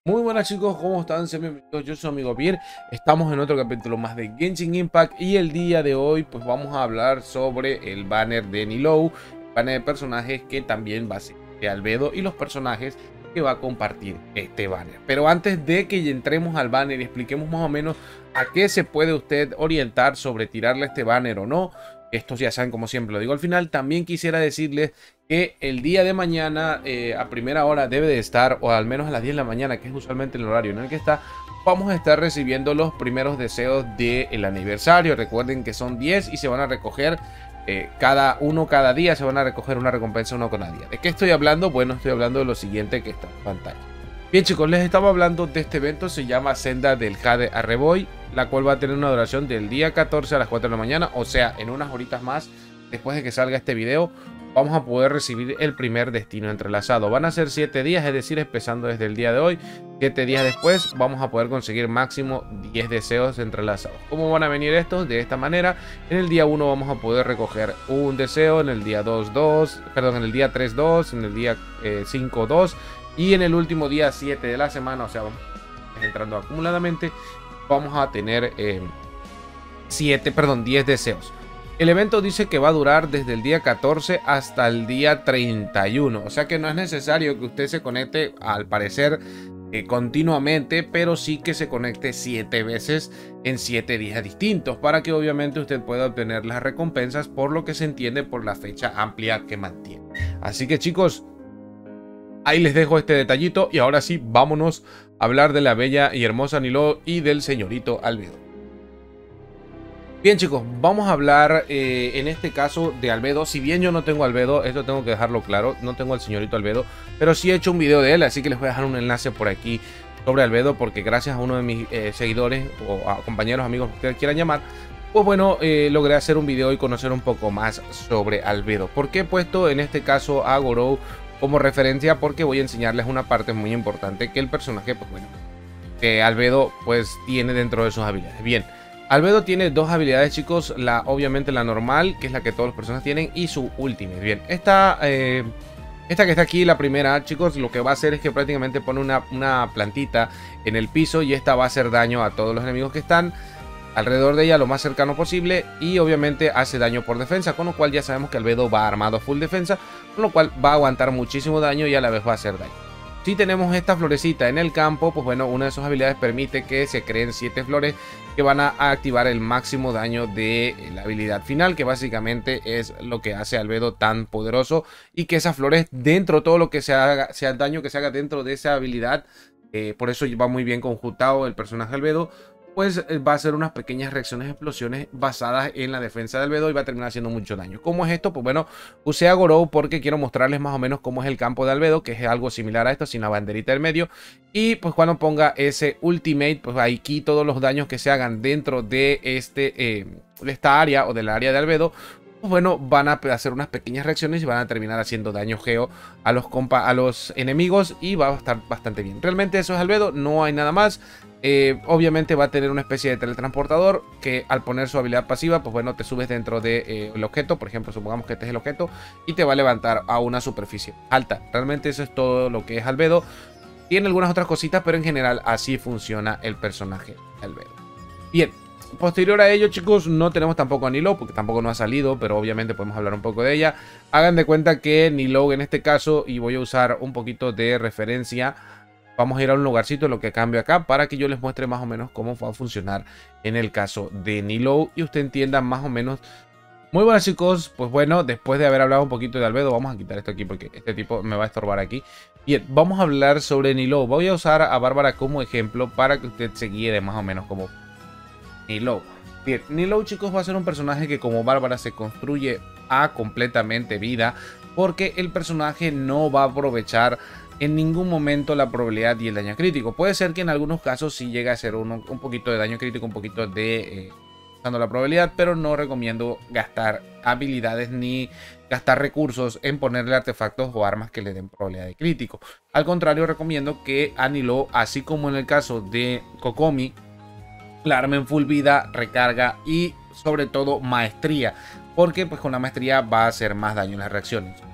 Muy buenas chicos, ¿cómo están? Sean bienvenidos, yo soy su amigo Pierre. Estamos en otro capítulo más de Genshin Impact y el día de hoy pues vamos a hablar sobre el banner de Nilou, banner de personajes que también va a ser de Albedo y los personajes que va a compartir este banner. Pero antes de que entremos al banner y expliquemos más o menos a qué se puede usted orientar sobre tirarle este banner o no, estos ya saben, como siempre lo digo al final, también quisiera decirles que el día de mañana a primera hora debe de estar, o al menos a las 10 de la mañana, que es usualmente el horario en el que está, vamos a estar recibiendo los primeros deseos del aniversario. Recuerden que son 10 y se van a recoger cada día, se van a recoger una recompensa uno cada día. ¿De qué estoy hablando? Bueno, estoy hablando de lo siguiente que está en pantalla. Bien chicos, les estaba hablando de este evento, se llama Senda del Jade Arreboy, la cual va a tener una duración del día 14 a las 4 de la mañana, o sea, en unas horitas más después de que salga este video, vamos a poder recibir el primer destino entrelazado. Van a ser 7 días, es decir, empezando desde el día de hoy, 7 días después vamos a poder conseguir máximo 10 deseos entrelazados. ¿Cómo van a venir estos? De esta manera, en el día 1 vamos a poder recoger un deseo, en el día 2, 2, perdón, en el día 3, 2, en el día 5, 2 y en el último día 7 de la semana, o sea, vamos entrando acumuladamente, vamos a tener 10 deseos. El evento dice que va a durar desde el día 14 hasta el día 31. O sea que no es necesario que usted se conecte, al parecer, continuamente, pero sí que se conecte 7 veces en 7 días distintos, para que obviamente usted pueda obtener las recompensas, por lo que se entiende por la fecha amplia que mantiene. Así que chicos, ahí les dejo este detallito y ahora sí, vámonos a hablar de la bella y hermosa Nilou y del señorito Albedo. Bien chicos, vamos a hablar en este caso de Albedo. Si bien yo no tengo Albedo, esto tengo que dejarlo claro, no tengo al señorito Albedo, pero sí he hecho un video de él, así que les voy a dejar un enlace por aquí sobre Albedo, porque gracias a uno de mis seguidores o a compañeros, amigos, que ustedes quieran llamar, pues bueno, logré hacer un video y conocer un poco más sobre Albedo. ¿Por qué he puesto en este caso a Gorou como referencia? Porque voy a enseñarles una parte muy importante que el personaje, pues bueno, que Albedo pues tiene dentro de sus habilidades. Bien, Albedo tiene dos habilidades chicos, obviamente la normal, que es la que todas las personas tienen, y su ultimate. Bien, esta que está aquí, la primera, chicos, lo que va a hacer es que prácticamente pone una plantita en el piso y esta va a hacer daño a todos los enemigos que están alrededor de ella lo más cercano posible, y obviamente hace daño por defensa, con lo cual ya sabemos que Albedo va armado full defensa, con lo cual va a aguantar muchísimo daño y a la vez va a hacer daño. Si tenemos esta florecita en el campo, pues bueno, una de sus habilidades permite que se creen 7 flores que van a activar el máximo daño de la habilidad final, que básicamente es lo que hace a Albedo tan poderoso, y que esas flores dentro, todo lo que sea el daño que se haga dentro de esa habilidad, por eso va muy bien conjuntado el personaje Albedo, pues va a hacer unas pequeñas reacciones, explosiones basadas en la defensa de Albedo y va a terminar haciendo mucho daño. ¿Cómo es esto? Pues bueno, usé a Gorou porque quiero mostrarles más o menos cómo es el campo de Albedo, que es algo similar a esto, sin la banderita del medio. Y pues cuando ponga ese ultimate, pues aquí todos los daños que se hagan dentro de esta área o del área de Albedo, pues bueno, van a hacer unas pequeñas reacciones y van a terminar haciendo daño geo a los enemigos, y va a estar bastante bien. Realmente eso es Albedo, no hay nada más. Obviamente va a tener una especie de teletransportador que al poner su habilidad pasiva, pues bueno, te subes dentro del objeto. Por ejemplo, supongamos que este es el objeto y te va a levantar a una superficie alta. Realmente eso es todo lo que es Albedo. Tiene algunas otras cositas, pero en general así funciona el personaje Albedo. Bien, posterior a ello chicos, no tenemos tampoco a Nilou, porque tampoco no ha salido, pero obviamente podemos hablar un poco de ella. Hagan de cuenta que Nilou en este caso, y voy a usar un poquito de referencia, vamos a ir a un lugarcito, lo que cambio acá, para que yo les muestre más o menos cómo va a funcionar en el caso de Nilou y usted entienda más o menos. Muy buenas chicos, pues bueno, después de haber hablado un poquito de Albedo, vamos a quitar esto aquí porque este tipo me va a estorbar aquí. Bien, vamos a hablar sobre Nilou. Voy a usar a Bárbara como ejemplo para que usted se guíe de más o menos como Nilou. Bien, Nilou chicos va a ser un personaje que como Bárbara se construye a completamente vida, porque el personaje no va a aprovechar en ningún momento la probabilidad y el daño crítico. Puede ser que en algunos casos sí llegue a ser un poquito de daño crítico, un poquito de usando la probabilidad, pero no recomiendo gastar habilidades ni gastar recursos en ponerle artefactos o armas que le den probabilidad de crítico. Al contrario, recomiendo que a Nilou, así como en el caso de Kokomi, la armen full vida, recarga y sobre todo maestría, porque pues con la maestría va a hacer más daño en las reacciones.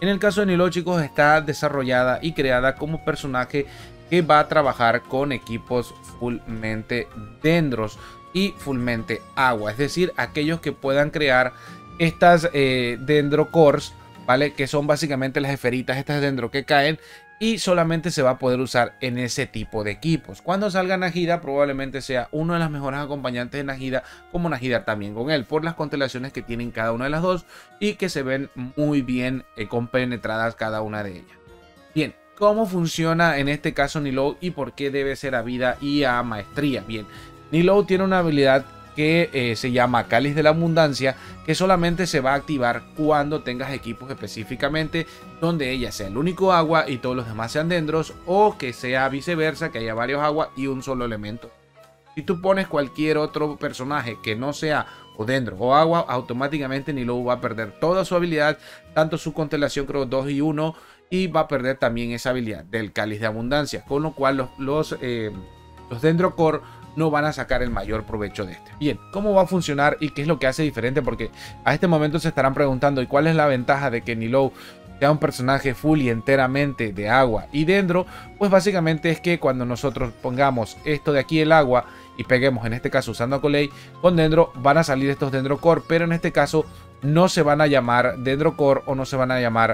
En el caso de Nilou, chicos, está desarrollada y creada como personaje que va a trabajar con equipos fullmente dendros y fullmente agua, es decir, aquellos que puedan crear estas dendro cores, ¿vale? Que son básicamente las esferitas estas dendro que caen, y solamente se va a poder usar en ese tipo de equipos. Cuando salga Nahida, probablemente sea uno de los mejores acompañantes de Nahida, como Nahida también con él, por las constelaciones que tienen cada una de las dos y que se ven muy bien compenetradas cada una de ellas. Bien, ¿cómo funciona en este caso Nilou y por qué debe ser a vida y a maestría? Bien, Nilou tiene una habilidad que se llama Cáliz de la Abundancia, que solamente se va a activar cuando tengas equipos específicamente donde ella sea el único agua y todos los demás sean dendros, o que sea viceversa, que haya varios agua y un solo elemento. Si tú pones cualquier otro personaje que no sea o dendro o agua, automáticamente Nilou va a perder toda su habilidad, tanto su constelación creo 2 y 1, y va a perder también esa habilidad del Cáliz de Abundancia, con lo cual los Dendro Core no van a sacar el mayor provecho de este. Bien, ¿cómo va a funcionar y qué es lo que hace diferente? Porque a este momento se estarán preguntando, ¿y cuál es la ventaja de que Nilou sea un personaje full y enteramente de agua y dendro? Pues básicamente es que cuando nosotros pongamos esto de aquí, el agua, y peguemos, en este caso usando a Colei con dendro, van a salir estos Dendro Core, pero en este caso no se van a llamar Dendro Core o no se van a llamar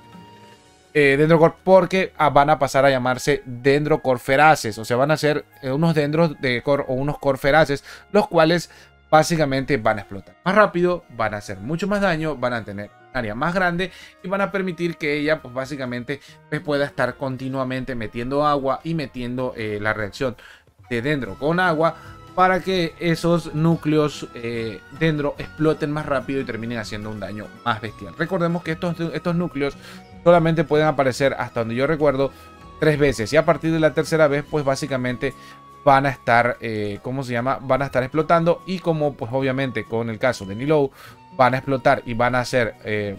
Dendro Core, porque van a pasar a llamarse Dendro Core Feraces, o sea, van a ser unos dendros de core o unos core feraces, los cuales básicamente van a explotar más rápido, van a hacer mucho más daño, van a tener un área más grande y van a permitir que ella pues básicamente pueda estar continuamente metiendo agua y metiendo la reacción de dendro con agua, para que esos núcleos dendro exploten más rápido y terminen haciendo un daño más bestial. Recordemos que estos núcleos solamente pueden aparecer, hasta donde yo recuerdo, 3 veces, y a partir de la tercera vez pues básicamente van a estar, ¿cómo se llama? Van a estar explotando, y como pues obviamente con el caso de Nilou van a explotar y van a hacer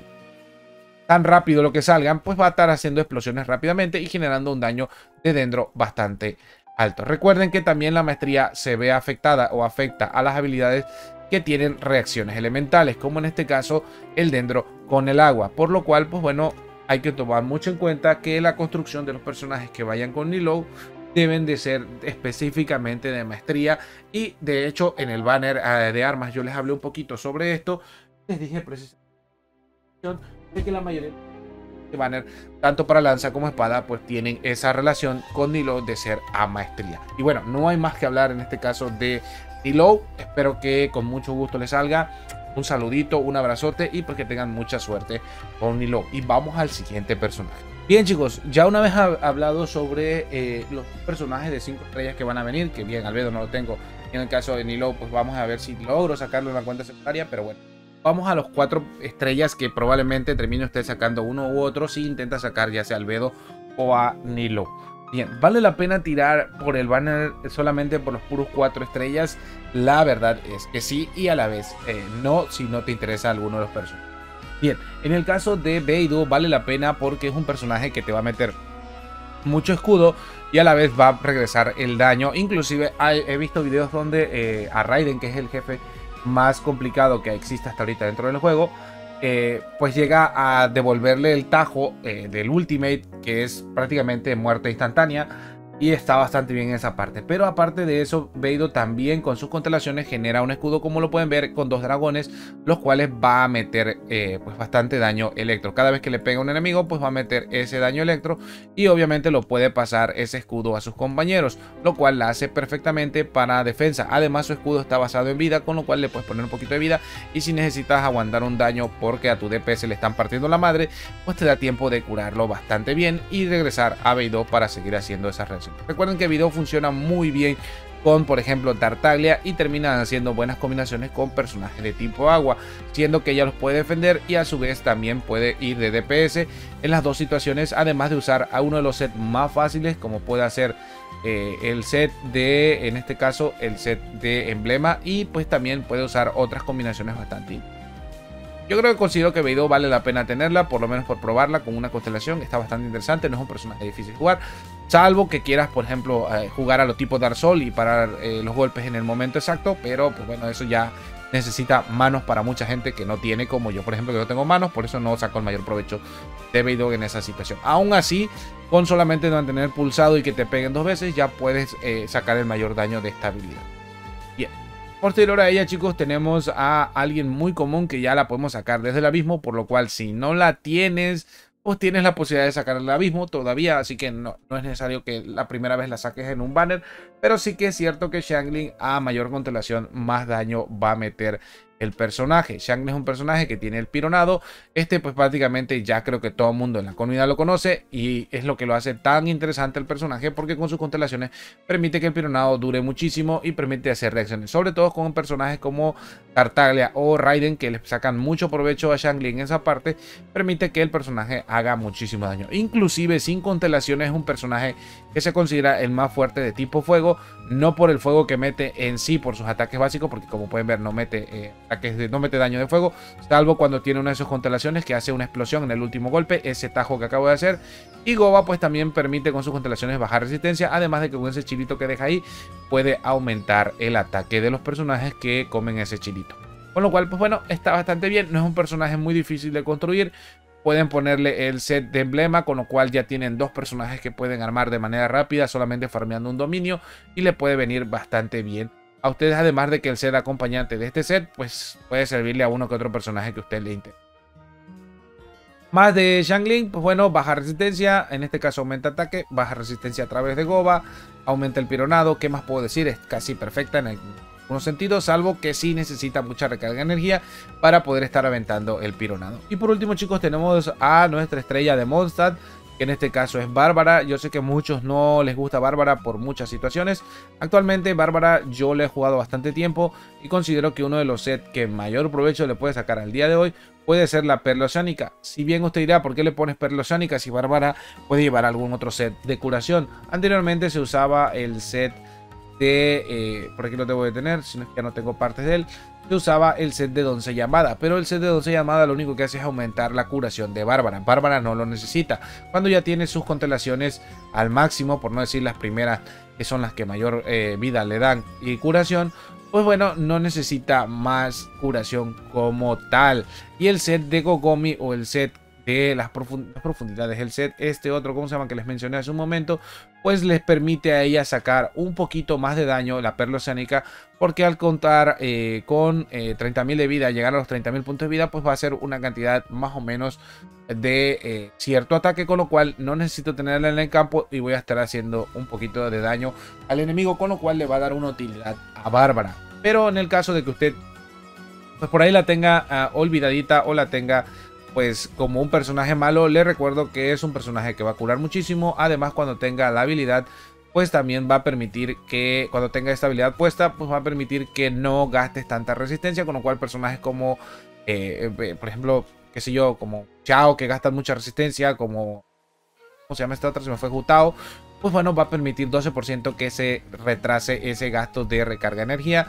tan rápido lo que salgan, pues va a estar haciendo explosiones rápidamente y generando un daño de dendro bastante alto. Recuerden que también la maestría se ve afectada o afecta a las habilidades que tienen reacciones elementales, como en este caso el dendro con el agua, por lo cual pues bueno, hay que tomar mucho en cuenta que la construcción de los personajes que vayan con Nilou deben de ser específicamente de maestría, y de hecho en el banner de armas yo les hablé un poquito sobre esto. Les dije precisamente de que la mayoría de banner, tanto para lanza como espada, pues tienen esa relación con Nilou de ser a maestría. Y bueno, no hay más que hablar en este caso de Nilou. Espero que con mucho gusto les salga. Un saludito, un abrazote y pues que tengan mucha suerte con Nilou. Y vamos al siguiente personaje. Bien chicos, ya una vez hablado sobre los personajes de 5 estrellas que van a venir, que bien, Albedo no lo tengo. En el caso de Nilou, pues vamos a ver si logro sacarlo en la cuenta secundaria, pero bueno. Vamos a los 4 estrellas que probablemente termine usted sacando uno u otro si intenta sacar ya sea Albedo o a Nilou. Bien, ¿vale la pena tirar por el banner solamente por los puros 4 estrellas? La verdad es que sí, y a la vez no, si no te interesa alguno de los personajes. Bien, en el caso de Beidou vale la pena porque es un personaje que te va a meter mucho escudo y a la vez va a regresar el daño. Inclusive he visto videos donde a Raiden, que es el jefe más complicado que existe hasta ahorita dentro del juego, pues llega a devolverle el tajo del ultimate, que es prácticamente muerte instantánea, y está bastante bien en esa parte. Pero aparte de eso, Beidou también con sus constelaciones genera un escudo, como lo pueden ver, con 2 dragones, los cuales va a meter pues bastante daño electro. Cada vez que le pega a un enemigo, pues va a meter ese daño electro, y obviamente lo puede pasar ese escudo a sus compañeros, lo cual la hace perfectamente para defensa. Además, su escudo está basado en vida, con lo cual le puedes poner un poquito de vida, y si necesitas aguantar un daño porque a tu DPS le están partiendo la madre, pues te da tiempo de curarlo bastante bien y regresar a Beidou para seguir haciendo esa reacción. Recuerden que Beidou funciona muy bien con, por ejemplo, Tartaglia, y terminan haciendo buenas combinaciones con personajes de tipo agua, siendo que ella los puede defender y a su vez también puede ir de DPS en las dos situaciones, además de usar a uno de los sets más fáciles, como puede ser el set de, en este caso, el set de emblema, y pues también puede usar otras combinaciones bastante. Yo creo que considero que Beidou vale la pena tenerla, por lo menos por probarla con una constelación. Está bastante interesante, no es un personaje difícil de jugar, salvo que quieras, por ejemplo, jugar a lo tipo Dark Souls y parar los golpes en el momento exacto, pero pues bueno, eso ya necesita manos para mucha gente que no tiene, como yo por ejemplo, que no tengo manos, por eso no saco el mayor provecho de Beidou en esa situación. Aún así, con solamente mantener pulsado y que te peguen 2 veces, ya puedes sacar el mayor daño de esta habilidad. Bien. Posterior a ella, chicos, tenemos a alguien muy común que ya la podemos sacar desde el abismo, por lo cual si no la tienes, pues tienes la posibilidad de sacar el abismo todavía, así que no es necesario que la primera vez la saques en un banner, pero sí que es cierto que Xiangling a mayor constelación más daño va a meter el personaje. Xiangling es un personaje que tiene el pironado, pues prácticamente ya creo que todo el mundo en la comunidad lo conoce y es lo que lo hace tan interesante el personaje, porque con sus constelaciones permite que el pironado dure muchísimo y permite hacer reacciones, sobre todo con personajes como Tartaglia o Raiden, que le sacan mucho provecho a Xiangling en esa parte, permite que el personaje haga muchísimo daño. Inclusive sin constelaciones es un personaje que se considera el más fuerte de tipo fuego, no por el fuego que mete en sí, por sus ataques básicos, porque como pueden ver no mete no mete daño de fuego, salvo cuando tiene una de sus constelaciones que hace una explosión en el último golpe, ese tajo que acabo de hacer. Y Goba pues también permite con sus constelaciones bajar resistencia, además de que con ese chilito que deja ahí puede aumentar el ataque de los personajes que comen ese chilito. Con lo cual, pues bueno, está bastante bien, no es un personaje muy difícil de construir. Pueden ponerle el set de emblema, con lo cual ya tienen 2 personajes que pueden armar de manera rápida, solamente farmeando un dominio, y le puede venir bastante bien a ustedes, además de que el set acompañante de este set pues puede servirle a uno que otro personaje que a usted le interese. Más de Xiangling, pues bueno, baja resistencia, en este caso aumenta ataque, baja resistencia a través de Goba, aumenta el pironado. ¿Qué más puedo decir? Es casi perfecta en algunos sentidos, salvo que sí necesita mucha recarga de energía para poder estar aventando el pironado. Y por último, chicos, tenemos a nuestra estrella de Mondstadt, que en este caso es Bárbara. Yo sé que a muchos no les gusta Bárbara por muchas situaciones. Actualmente Bárbara yo le he jugado bastante tiempo y considero que uno de los sets que mayor provecho le puede sacar al día de hoy puede ser la Perla Oceánica. Si bien usted dirá, ¿por qué le pones Perla Oceánica si Bárbara puede llevar algún otro set de curación? Anteriormente se usaba el set de... por aquí lo debo de tener, si no es que ya no tengo partes de él. Se usaba el set de Doncella Amada, pero el set de Doncella Amada lo único que hace es aumentar la curación de Bárbara. Bárbara no lo necesita. Cuando ya tiene sus constelaciones al máximo, por no decir las primeras, que son las que mayor vida le dan y curación, pues bueno, no necesita más curación como tal. Y el set de Gogomi o el set de las profundidades, el set otro, ¿cómo se llama? Que les mencioné hace un momento, pues les permite a ella sacar un poquito más de daño, la Perla Oceánica, porque al contar con 30.000 de vida, llegar a los 30.000 puntos de vida, pues va a ser una cantidad más o menos de cierto ataque, con lo cual no necesito tenerla en el campo y voy a estar haciendo un poquito de daño al enemigo, con lo cual le va a dar una utilidad a Bárbara. Pero en el caso de que usted pues por ahí la tenga olvidadita o la tenga pues como un personaje malo, le recuerdo que es un personaje que va a curar muchísimo. Además, cuando tenga la habilidad, pues también va a permitir que cuando tenga esta habilidad puesta, pues va a permitir que no gastes tanta resistencia, con lo cual personajes como por ejemplo, qué sé yo, como Chao, que gastan mucha resistencia, como ¿cómo se llama esta otra? Se me fue Jutao. Pues bueno, va a permitir 12% que se retrase ese gasto de recarga de energía,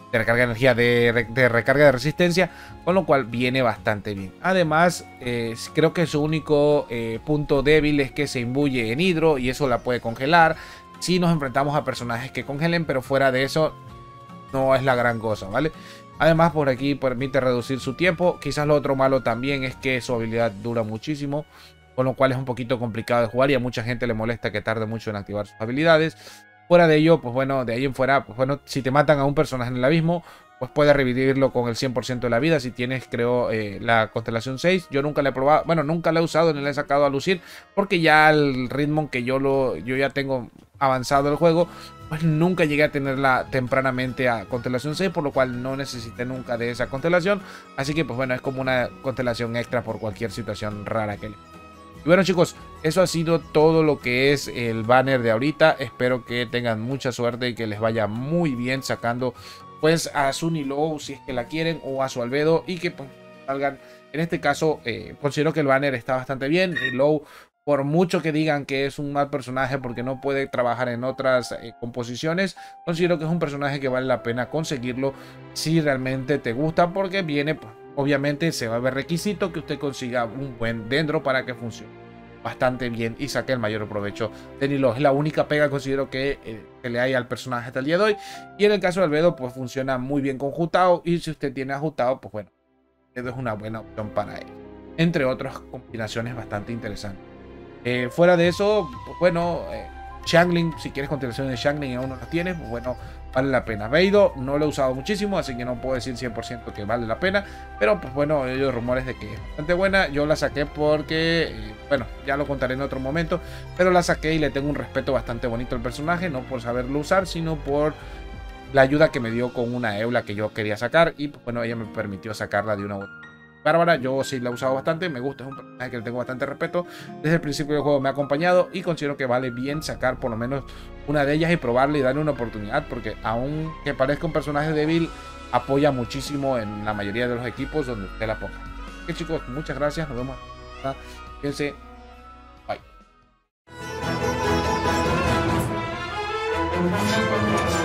de recarga de resistencia, con lo cual viene bastante bien. Además, creo que su único punto débil es que se imbuye en hidro y eso la puede congelar si nos enfrentamos a personajes que congelen, pero fuera de eso no es la gran cosa, ¿vale? Además, por aquí permite reducir su tiempo. Quizás lo otro malo también es que su habilidad dura muchísimo, con lo cual es un poquito complicado de jugar y a mucha gente le molesta que tarde mucho en activar sus habilidades. Fuera de ello, pues bueno, de ahí en fuera, pues bueno, si te matan a un personaje en el abismo, pues puedes revivirlo con el 100% de la vida. Si tienes, creo, la constelación 6, yo nunca la he probado, bueno, nunca la he usado ni la he sacado a lucir, porque ya al ritmo que yo ya tengo avanzado el juego, pues nunca llegué a tenerla tempranamente a constelación 6, por lo cual no necesité nunca de esa constelación. Así que, pues bueno, es como una constelación extra por cualquier situación rara que le... Y bueno, chicos, eso ha sido todo lo que es el banner de ahorita. Espero que tengan mucha suerte y que les vaya muy bien sacando pues a su Nilou si es que la quieren, o a su Albedo, y que pues salgan. En este caso considero que el banner está bastante bien. Nilou, por mucho que digan que es un mal personaje porque no puede trabajar en otras composiciones, considero que es un personaje que vale la pena conseguirlo si realmente te gusta, porque viene pues, obviamente se va a ver requisito que usted consiga un buen dendro para que funcione. bastante bien y saqué el mayor provecho de Niló. Es la única pega que considero que le hay al personaje hasta el día de hoy. Y en el caso de Albedo, pues funciona muy bien con Jutao. Y si usted tiene a Jutao, pues bueno, Albedo es una buena opción para él. Entre otras combinaciones bastante interesantes. Fuera de eso, pues bueno, Xiangling, si quieres continuación de Xiangling y aún no lo tienes, pues bueno, vale la pena. Beidou no lo he usado muchísimo, así que no puedo decir 100% que vale la pena. Pero pues bueno, he oído rumores de que es bastante buena. Yo la saqué porque, bueno, ya lo contaré en otro momento. Pero la saqué y le tengo un respeto bastante bonito al personaje. No por saberlo usar, sino por la ayuda que me dio con una Eula que yo quería sacar. Y pues bueno, ella me permitió sacarla de una buena. Bárbara, yo sí la he usado bastante, me gusta, es un personaje que le tengo bastante respeto. Desde el principio del juego me ha acompañado y considero que vale bien sacar por lo menos una de ellas y probarle y darle una oportunidad, porque aunque parezca un personaje débil, apoya muchísimo en la mayoría de los equipos donde usted la ponga. Ok, chicos, muchas gracias, nos vemos. Fíjense, bye.